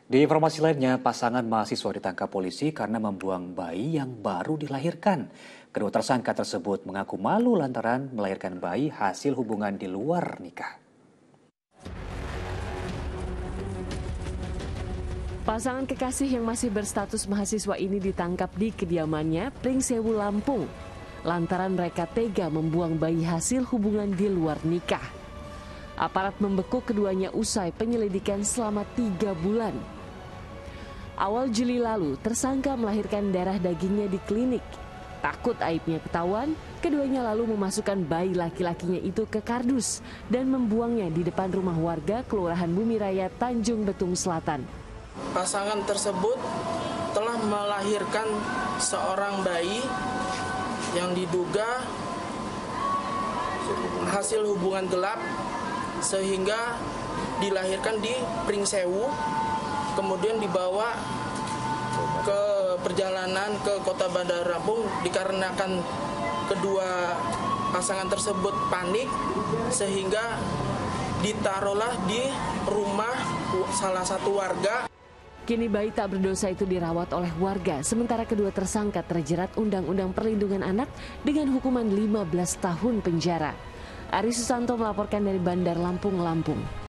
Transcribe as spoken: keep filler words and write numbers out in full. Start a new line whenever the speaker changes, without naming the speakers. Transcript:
Di informasi lainnya, pasangan mahasiswa ditangkap polisi karena membuang bayi yang baru dilahirkan. Kedua tersangka tersebut mengaku malu lantaran melahirkan bayi hasil hubungan di luar nikah.
Pasangan kekasih yang masih berstatus mahasiswa ini ditangkap di kediamannya, Pringsewu, Lampung, lantaran mereka tega membuang bayi hasil hubungan di luar nikah. Aparat membekuk keduanya usai penyelidikan selama tiga bulan. Awal Juli lalu, tersangka melahirkan darah dagingnya di klinik. Takut aibnya ketahuan, keduanya lalu memasukkan bayi laki-lakinya itu ke kardus dan membuangnya di depan rumah warga Kelurahan Bumi Raya, Tanjung Betung Selatan.
Pasangan tersebut telah melahirkan seorang bayi yang diduga hasil hubungan gelap sehingga dilahirkan di Pringsewu, kemudian dibawa ke perjalanan ke kota Bandar Lampung dikarenakan kedua pasangan tersebut panik sehingga ditaruhlah di rumah salah satu warga.
Kini bayi tak berdosa itu dirawat oleh warga, sementara kedua tersangka terjerat Undang-Undang Perlindungan Anak dengan hukuman lima belas tahun penjara. Ari Susanto melaporkan dari Bandar Lampung, Lampung.